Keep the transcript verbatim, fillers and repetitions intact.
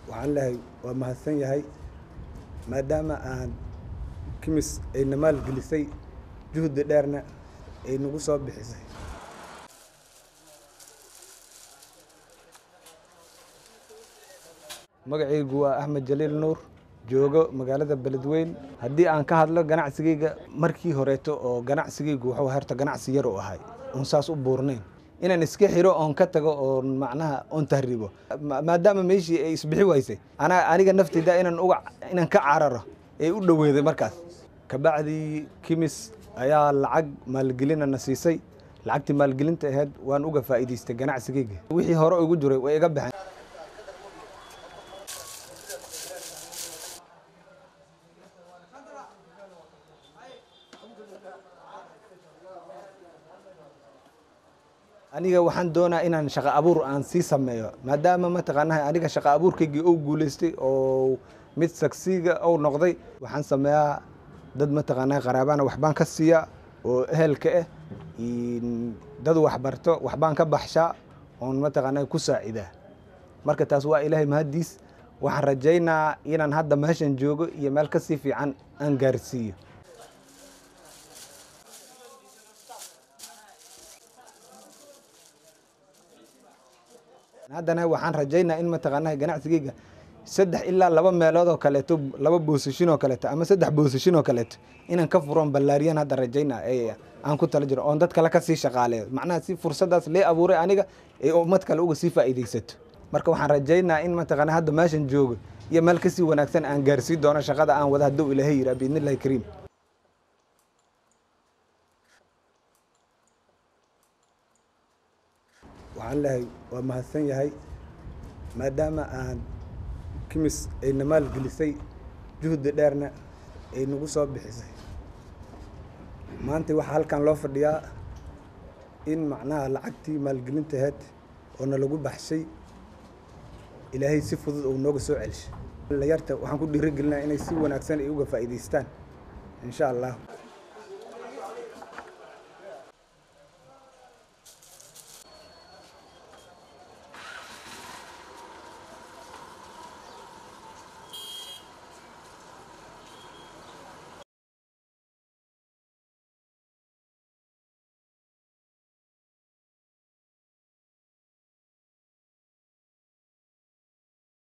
waxaan leeyahay waa mahadsan yahay maadaama aan kimis ay namaal gelisay juhdi dheerna ay nagu soo bixisay. magacaygu waa Axmed Jaliil Nuur, joogo magaalada Beledweyne. haddii aan ka hadlo ganacsigayga markii horeeto oo ganacsigaygu wuxuu harta ganacsi yar u ahay oon saas u buurnayn inaan iska xiro oon ka tago oo macnaha oon tahribo maadaama meeshii ay isbixi waysay ana aniga naftayda inaan uga inaan ka cararo ay u dhaweeday markaas kabacdi kimis ayaa lacag maalgelin na siisay. lacagtii maalgelinta ahayd waan uga faa'iideystay ganacsigayga wixii hore ugu jiray way iga baxeen. aniga waxaan doonaa inaan shaqo abuur aan sii sameeyo maadaama ma taqaanahay aniga shaqo abuurkaygii uu guuleystay oo mid sagsiga uu noqday. waxaan sameeyaa dad ma taqaanahay qaraabana waxbaan ka siiya oo ehelka ah dad wax barto waxbaan ka baxshaa oon ma taqaanahay ku saacidaa. marka taas waa ilaahay mahadiis. waxaan rajaynaa inaan hadda meeshan joogo iyo meel ka sii fiican aan gaarsiiyo. haddana waxaan rajaynaa in ma taqaanahay ganacsigayga saddex ilaa laba meelood oo kaleeto laba boosashin oo kaleeto ama saddex boosashin oo kaleeto inaan ka furoon ballaariyan hadda rajaynaa ee aan ku tala jiro oon dad kale ka sii shaqaaleeyo macnaha si fursadaas lee abuuray aniga ee ummad kale uga sii faa'iidaysato. marka waxaan rajaynaa in ma taqaanahay hadda meeshan joogo iyo meel ka sii wanaagsan aan gaarsiin doono shaqada aan wada hadduu ilaahay yidhaa biidnillahi kariim. waxaan leeyahay waa mahadsan yahay maadaama aan kimis ay namaal gelisay juhdi dheerna ay nagu soo bixisay. maanta waxaa halkan loo fadhiyaa in macnaha lacagtii maalgelinta ahayd oo na lagu baxshay ilaahay si fudud uu nooga soo celishay. dhalinyarta waxaan ku dhiirigelinayaa inay si wanaagsan ay uga faa'iidaystaan insha allah.